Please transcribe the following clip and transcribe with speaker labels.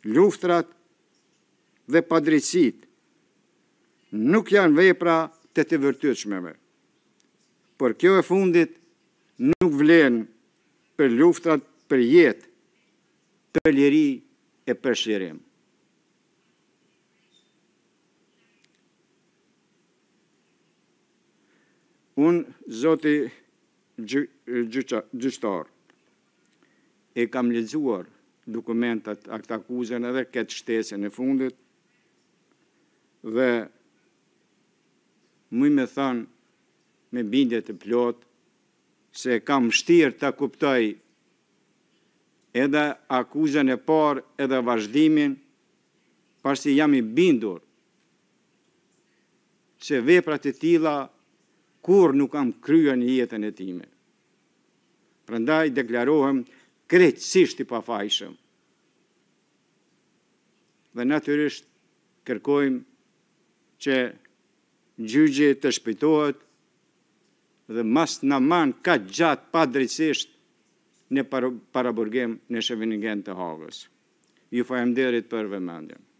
Speaker 1: luftrat dhe padrejtësitë nuk janë vepra të vërtetshmeve. Por kjo e fundit nuk vlen për luftrat për jetë, për liri e për shërim. Unë, zoti gjyqtar, e kam lexuar dokumentat aktakuzën edhe këtë shtesën e fundit dhe me thënë me bindje të plot se kam vështirë ta kuptoj edhe akuzën e parë edhe vazhdimin, pasi jam i bindur se veprat e tilla kur nuk kam kryer në jetën e time. Prandaj deklarohem krejtësisht i pafajshëm. Dhe natyrisht kërkojmë që gjyqi të shpejtohet dhe mas në man ka gjatë pa drejtësisht në paraburgim në shëvinigen të Hagës. Ju falemnderit për vëmendjen.